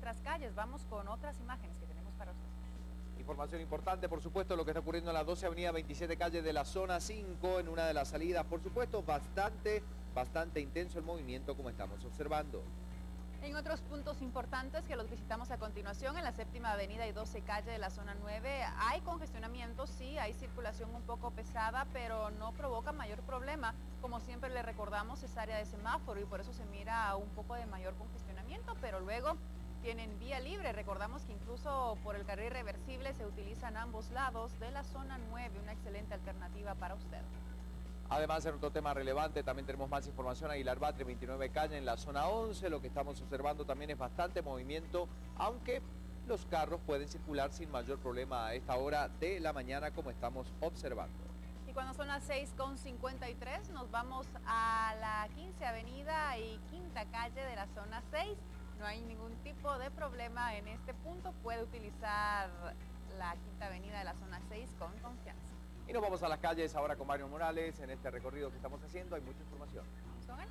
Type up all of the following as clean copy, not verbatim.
nuestras calles. Vamos con otras imágenes que tenemos para ustedes. Información importante, por supuesto, lo que está ocurriendo en la 12 Avenida 27 Calle de la zona 5, en una de las salidas, por supuesto, bastante intenso el movimiento como estamos observando. En otros puntos importantes que los visitamos a continuación, en la séptima avenida y 12 calle de la zona 9, hay congestionamiento, sí, hay circulación un poco pesada, pero no provoca mayor problema. Como siempre le recordamos, es área de semáforo y por eso se mira un poco de mayor congestionamiento, pero luego tienen vía libre. Recordamos que incluso por el carril reversible se utilizan ambos lados de la zona 9, una excelente alternativa para usted. Además, en otro tema relevante, también tenemos más información. Aguilar Batlle, 29 calle en la zona 11. Lo que estamos observando también es bastante movimiento, aunque los carros pueden circular sin mayor problema a esta hora de la mañana, como estamos observando. Y cuando son las 6:53, nos vamos a la 15 avenida y quinta calle de la zona 6. No hay ningún tipo de problema en este punto. Puede utilizar la quinta avenida de la zona 6 con confianza. Y nos vamos a las calles ahora con Mario Morales. En este recorrido que estamos haciendo hay mucha información. Vamos con él.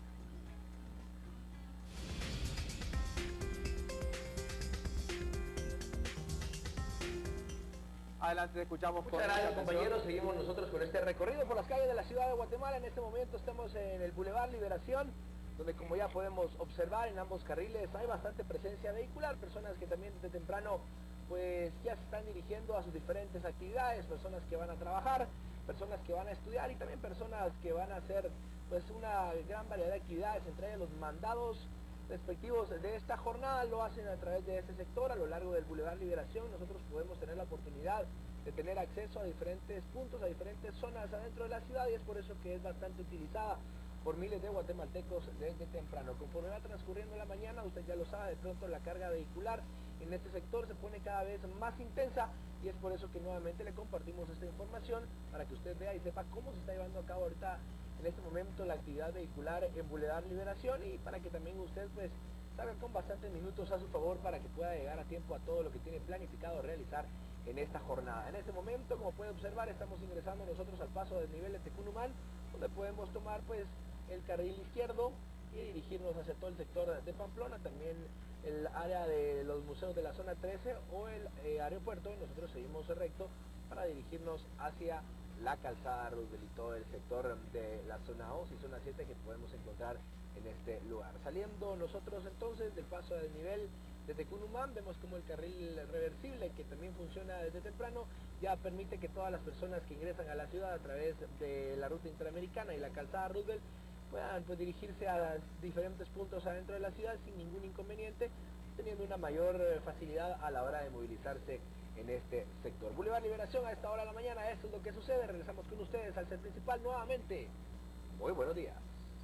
Adelante, escuchamos. Muchas gracias, compañeros. Seguimos nosotros con este recorrido por las calles de la ciudad de Guatemala. En este momento estamos en el Boulevard Liberación, donde, como ya podemos observar, en ambos carriles hay bastante presencia vehicular, personas que también desde temprano pues ya se están dirigiendo a sus diferentes actividades, personas que van a trabajar, personas que van a estudiar y también personas que van a hacer pues una gran variedad de actividades, entre ellas los mandados respectivos de esta jornada lo hacen a través de este sector. A lo largo del Boulevard Liberación nosotros podemos tener la oportunidad de tener acceso a diferentes puntos, a diferentes zonas adentro de la ciudad, y es por eso que es bastante utilizada por miles de guatemaltecos desde temprano. Conforme va transcurriendo la mañana, usted ya lo sabe, de pronto la carga vehicular en este sector se pone cada vez más intensa, y es por eso que nuevamente le compartimos esta información para que usted vea y sepa cómo se está llevando a cabo ahorita en este momento la actividad vehicular en Boulevard Liberación, y para que también usted pues salga con bastantes minutos a su favor para que pueda llegar a tiempo a todo lo que tiene planificado realizar en esta jornada. En este momento, como puede observar, estamos ingresando nosotros al paso del nivel de Tecunumán, donde podemos tomar pues el carril izquierdo y dirigirnos hacia todo el sector de Pamplona, también el área de los museos de la zona 13 o el aeropuerto, y nosotros seguimos recto para dirigirnos hacia la calzada Roosevelt y todo el sector de la zona 11 y zona 7 que podemos encontrar en este lugar. Saliendo nosotros entonces del paso del nivel de Tecunumán, vemos como el carril reversible, que también funciona desde temprano, ya permite que todas las personas que ingresan a la ciudad a través de la ruta interamericana y la calzada Roosevelt puedan pues dirigirse a diferentes puntos adentro de la ciudad sin ningún inconveniente, teniendo una mayor facilidad a la hora de movilizarse en este sector. Boulevard Liberación a esta hora de la mañana, esto es lo que sucede. Regresamos con ustedes al set principal nuevamente. Muy buenos días.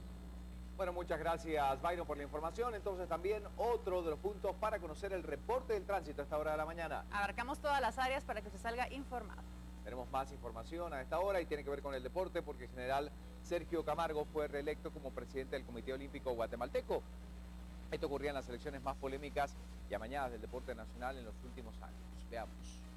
Bueno, muchas gracias, Byron, por la información. Entonces también otro de los puntos para conocer el reporte del tránsito a esta hora de la mañana. Abarcamos todas las áreas para que usted salga informado. Tenemos más información a esta hora y tiene que ver con el deporte, porque el general Sergio Camargo fue reelecto como presidente del Comité Olímpico Guatemalteco. Esto ocurría en las elecciones más polémicas y amañadas del deporte nacional en los últimos años. Veamos.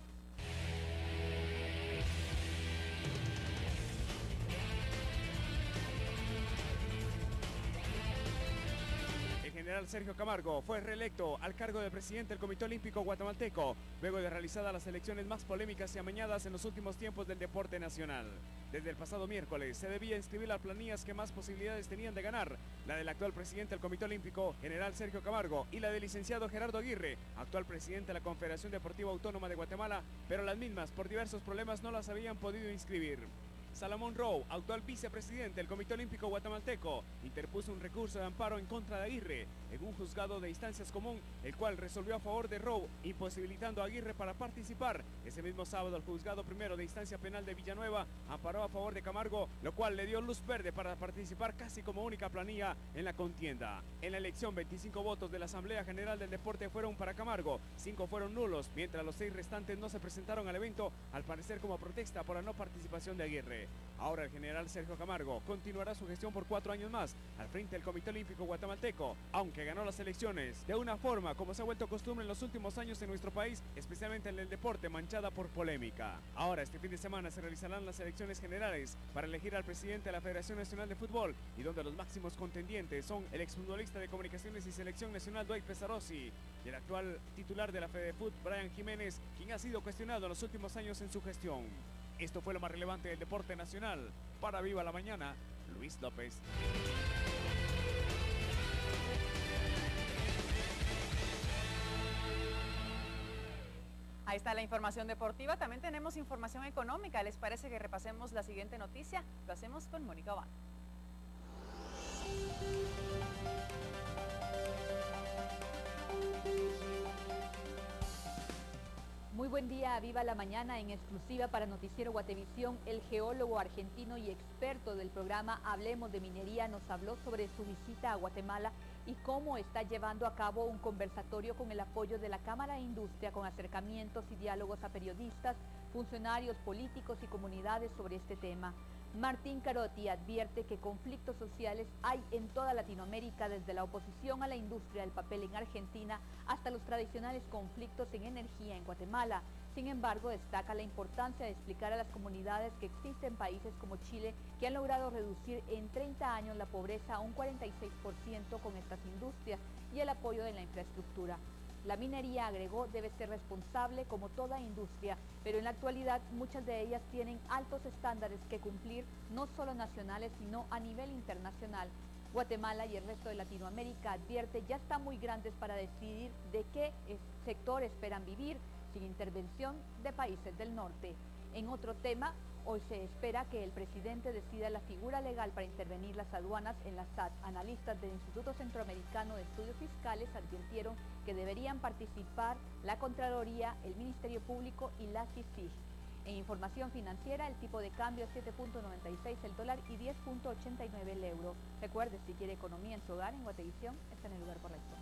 El general Sergio Camargo fue reelecto al cargo de presidente del Comité Olímpico Guatemalteco, luego de realizadas las elecciones más polémicas y amañadas en los últimos tiempos del deporte nacional. Desde el pasado miércoles se debía inscribir las planillas que más posibilidades tenían de ganar, la del actual presidente del Comité Olímpico, general Sergio Camargo, y la del licenciado Gerardo Aguirre, actual presidente de la Confederación Deportiva Autónoma de Guatemala, pero las mismas, por diversos problemas, no las habían podido inscribir. Salomón Rowe, actual vicepresidente del Comité Olímpico Guatemalteco, interpuso un recurso de amparo en contra de Aguirre en un juzgado de instancias común, el cual resolvió a favor de Rowe, imposibilitando a Aguirre para participar. Ese mismo sábado, el juzgado primero de instancia penal de Villanueva amparó a favor de Camargo, lo cual le dio luz verde para participar casi como única planilla en la contienda. En la elección, 25 votos de la Asamblea General del Deporte fueron para Camargo, 5 fueron nulos, mientras los 6 restantes no se presentaron al evento, al parecer como protesta por la no participación de Aguirre. 2019. Ahora el general Sergio Camargo continuará su gestión por 4 años más al frente del Comité Olímpico Guatemalteco, aunque ganó las elecciones de una forma como se ha vuelto costumbre en los últimos años en nuestro país, especialmente en el deporte, manchada por polémica. Ahora este fin de semana se realizarán las elecciones generales para elegir al presidente de la Federación Nacional de Fútbol, y donde los máximos contendientes son el exfutbolista de Comunicaciones y Selección Nacional Dwight Pesarossi y el actual titular de la FedeFut, Brian Jiménez, quien ha sido cuestionado en los últimos años en su gestión. Esto fue lo más relevante del deporte nacional. Para Viva la Mañana, Luis López. Ahí está la información deportiva. También tenemos información económica. ¿Les parece que repasemos la siguiente noticia? Lo hacemos con Mónica Obando. Muy buen día, Viva la Mañana. En exclusiva para Noticiero Guatevisión, el geólogo argentino y experto del programa Hablemos de Minería nos habló sobre su visita a Guatemala y cómo está llevando a cabo un conversatorio con el apoyo de la Cámara de Industria, con acercamientos y diálogos a periodistas, funcionarios políticos y comunidades sobre este tema. Martín Carotti advierte que conflictos sociales hay en toda Latinoamérica, desde la oposición a la industria del papel en Argentina hasta los tradicionales conflictos en energía en Guatemala. Sin embargo, destaca la importancia de explicar a las comunidades que existen países como Chile que han logrado reducir en 30 años la pobreza a un 46% con estas industrias y el apoyo de la infraestructura. La minería, agregó, debe ser responsable como toda industria, pero en la actualidad muchas de ellas tienen altos estándares que cumplir, no solo nacionales, sino a nivel internacional. Guatemala y el resto de Latinoamérica, advierte, ya están muy grandes para decidir de qué sector esperan vivir, sin intervención de países del norte. En otro tema, hoy se espera que el presidente decida la figura legal para intervenir las aduanas en la SAT. Analistas del Instituto Centroamericano de Estudios Fiscales advirtieron que deberían participar la Contraloría, el Ministerio Público y la CICIG. En información financiera, el tipo de cambio es 7.96 el dólar y 10.89 el euro. Recuerde, si quiere economía en su hogar, en Guatevisión está en el lugar correcto.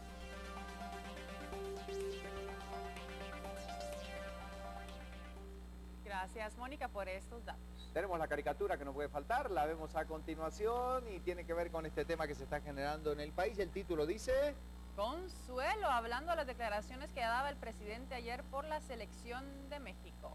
Gracias, Mónica, por estos datos. Tenemos la caricatura que no puede faltar, la vemos a continuación y tiene que ver con este tema que se está generando en el país. El título dice... Consuelo, hablando de las declaraciones que daba el presidente ayer por la selección de México.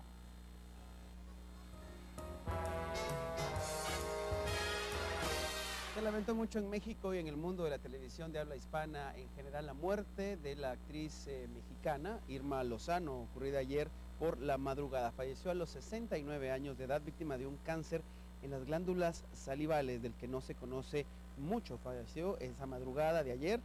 Se lamentó mucho en México y en el mundo de la televisión de habla hispana en general la muerte de la actriz mexicana Irma Lozano, ocurrida ayer por la madrugada. Falleció a los 69 años de edad, víctima de un cáncer en las glándulas salivales del que no se conoce mucho. Falleció esa madrugada de ayer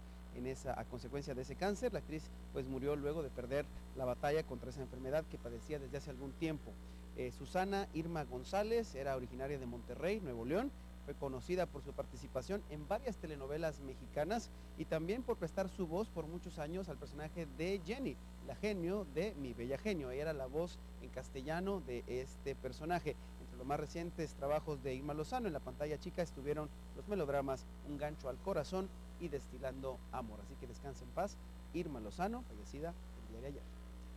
a consecuencia de ese cáncer. La actriz pues murió luego de perder la batalla contra esa enfermedad que padecía desde hace algún tiempo. Susana Irma González era originaria de Monterrey, Nuevo León. Fue conocida por su participación en varias telenovelas mexicanas y también por prestar su voz por muchos años al personaje de Jenny, la genio de Mi Bella Genio. Ella era la voz en castellano de este personaje. Entre los más recientes trabajos de Irma Lozano en la pantalla chica estuvieron los melodramas Un gancho al corazón y Destilando amor. Así que descanse en paz, Irma Lozano, fallecida el día de ayer.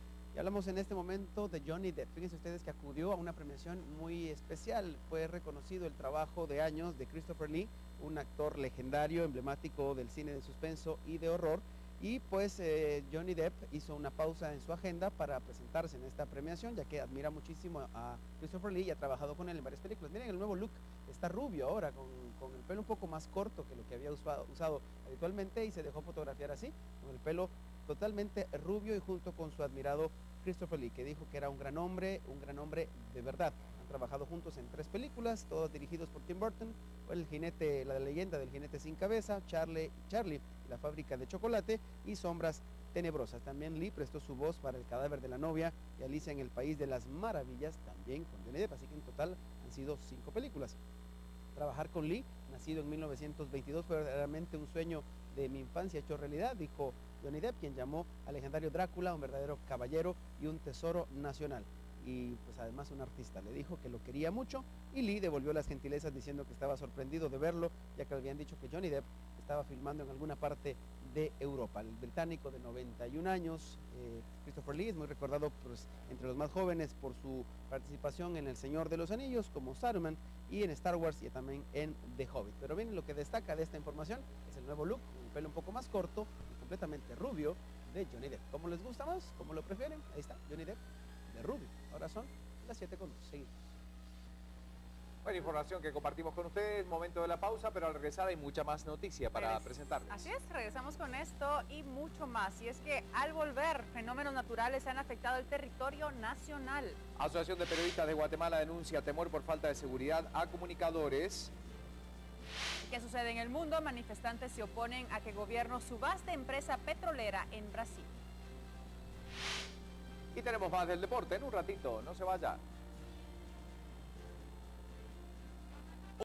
Y hablamos en este momento de Johnny Depp. Fíjense ustedes que acudió a una premiación muy especial. Fue reconocido el trabajo de años de Christopher Lee, un actor legendario, emblemático del cine de suspenso y de horror. Y pues Johnny Depp hizo una pausa en su agenda para presentarse en esta premiación, ya que admira muchísimo a Christopher Lee y ha trabajado con él en varias películas. Miren el nuevo look, está rubio ahora, con el pelo un poco más corto que lo que había usado habitualmente, y se dejó fotografiar así, con el pelo totalmente rubio y junto con su admirado Christopher Lee, que dijo que era un gran hombre de verdad. Han trabajado juntos en 3 películas, todos dirigidos por Tim Burton, El jinete, la leyenda del jinete sin cabeza, Charlie, la fábrica de chocolate y Sombras tenebrosas. También Lee prestó su voz para El cadáver de la novia y Alicia en el país de las maravillas, también con Johnny Depp, así que en total han sido 5 películas. Trabajar con Lee, nacido en 1922, fue verdaderamente un sueño de mi infancia hecho realidad, dijo Johnny Depp, quien llamó al legendario Drácula un verdadero caballero y un tesoro nacional. Y pues además un artista. Le dijo que lo quería mucho y Lee devolvió las gentilezas diciendo que estaba sorprendido de verlo, ya que habían dicho que Johnny Depp estaba filmando en alguna parte de Europa. El británico de 91 años, Christopher Lee, es muy recordado pues, entre los más jóvenes por su participación en El Señor de los Anillos como Saruman y en Star Wars y también en The Hobbit. Pero bien, lo que destaca de esta información es el nuevo look, un pelo un poco más corto y completamente rubio de Johnny Depp. ¿Cómo les gusta más? ¿Cómo lo prefieren? Ahí está, Johnny Depp de rubio. Ahora son las 7:02. Seguimos. Buena información que compartimos con ustedes, momento de la pausa, pero al regresar hay mucha más noticia para presentarles. Así es, regresamos con esto y mucho más. Y es que al volver, fenómenos naturales han afectado el territorio nacional. Asociación de Periodistas de Guatemala denuncia temor por falta de seguridad a comunicadores. ¿Qué sucede en el mundo? Manifestantes se oponen a que el gobierno subaste empresa petrolera en Brasil. Y tenemos más del deporte en un ratito, no se vaya.